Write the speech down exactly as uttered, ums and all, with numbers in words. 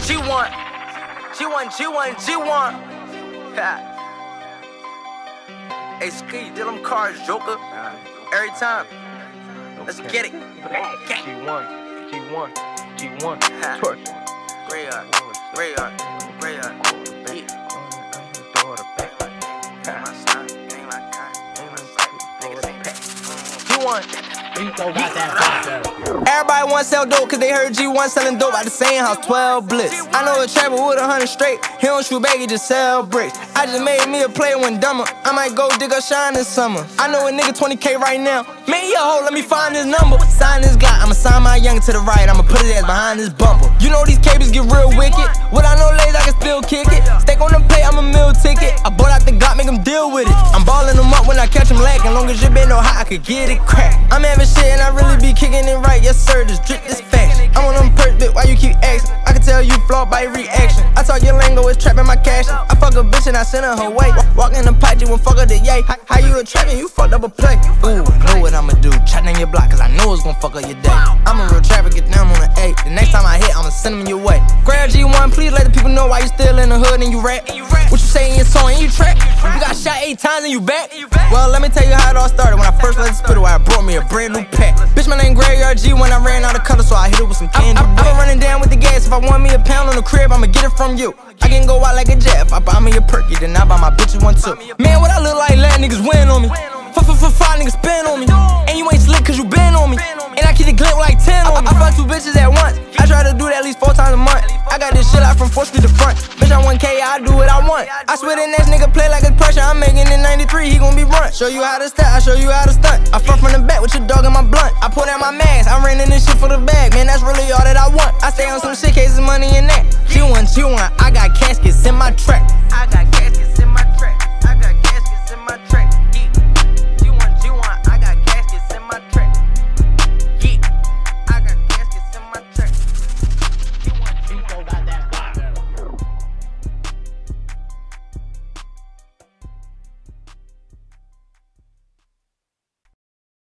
G one, G one, G one, G one. Yeah. Hey, Ski, deal them cards, Joker. Every time. Let's get it. G one, G one, G one. Twerk. Grayard, Grayard, Grayard. Yeah. G one. Everybody wanna sell dope cause they heard G one selling dope out the same house, twelve blitz. I know a trapper with a hundred straight, he don't shoot bag, he just sell bricks. I just made me a play when dumber, I might go dig up Shine this summer. I know a nigga twenty K right now, man, yo, ho, let me find his number. Sign this guy, I'ma sign my youngin' to the right, I'ma put his ass behind this bumper. You know these cables get real wicked, without no legs I can still kick it. Steak on the plate, I'm a meal ticket, I bought out the Glock, make him deal with it. I'm ballin' them up when I catch him lacking, long as you been no high, I could get it cracked. I'm having shit and I really be kicking it right, yes sir, just drip this fashion. I'm on them perks, bitch, why you keep asking? I can tell you flawed by reaction. I talk your lingo, it's trapping my cash. I fuck a bitch and I send her her way. Walk in the pot, you won't fuck her the yay. How, how you a trappin', you fucked up a play. Ooh, know what I'ma do, chat on your block, cause I know it's gon' fuck up your day. I'm a real trapper, get down on the eight. The next time I hit, I'ma send them your way. Grab G one, please let the people know why you still in the hood and you rap. What you say in your song and you trap? You got shot eight times and you back? Well, let me tell you how it all started. When I first let the spit away, I brought me a brand new pack. Bitch, my name Grayard G when I ran out of color, so I hit it with some candy. I, I, I been running down with the gas. If I want me a pound on the crib, I'ma get it from you. I can go out like a jet. If I buy me a perky, then I buy my bitches one too. Man, what I look like, let niggas win on me. Fuck, fuck, fuck, five niggas spin on me. And you ain't slick cause you been on me. And I keep the glint like ten on me. I, I fuck two bitches at once. I try to do that at least four times a month. I got this shit out from fourth Street to front. Bitch, I'm one K, I do what I want. I swear the next nigga play like a pressure. I'm making it ninety-three, he gon' be run. Show you how to step, I show you how to stunt. I front from the back with your dog in my blunt. I pull out my mask, I ran in this shit for the bag. Man, that's really all that I want. I stay on some shit